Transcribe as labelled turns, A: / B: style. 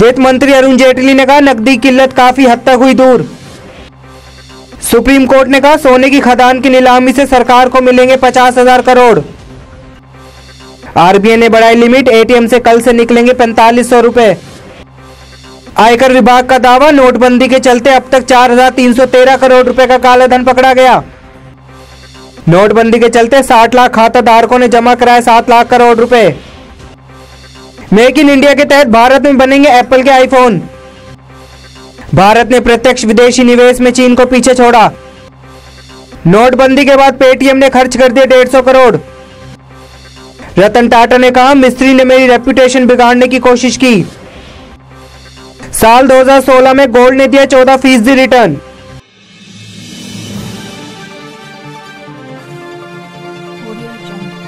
A: वित्त मंत्री अरुण जेटली ने कहा नकदी की किल्लत काफी हद तक हुई दूर। सुप्रीम कोर्ट ने कहा सोने की खदान की नीलामी से सरकार को मिलेंगे 50,000 करोड़। आरबीआई ने बढ़ाई लिमिट, एटीएम से कल से निकलेंगे 4500 रुपए। आयकर विभाग का दावा, नोटबंदी के चलते अब तक 4,313 करोड़ रुपए का कालाधन पकड़ा गया। नोटबंदी के चलते 60 लाख खाता धारकों ने जमा कराए 7 लाख करोड़ रुपए। मेक इन इंडिया के तहत भारत में बनेंगे एप्पल के आईफोन। भारत ने प्रत्यक्ष विदेशी निवेश में चीन को पीछे छोड़ा। नोटबंदी के बाद पेटीएम ने खर्च कर दिए 150 करोड़। रतन टाटा ने कहा मिस्त्री ने मेरी रेपुटेशन बिगाड़ने की कोशिश की। साल 2016 में गोल्ड ने दिया 14% रिटर्न।
B: Audio Jungle।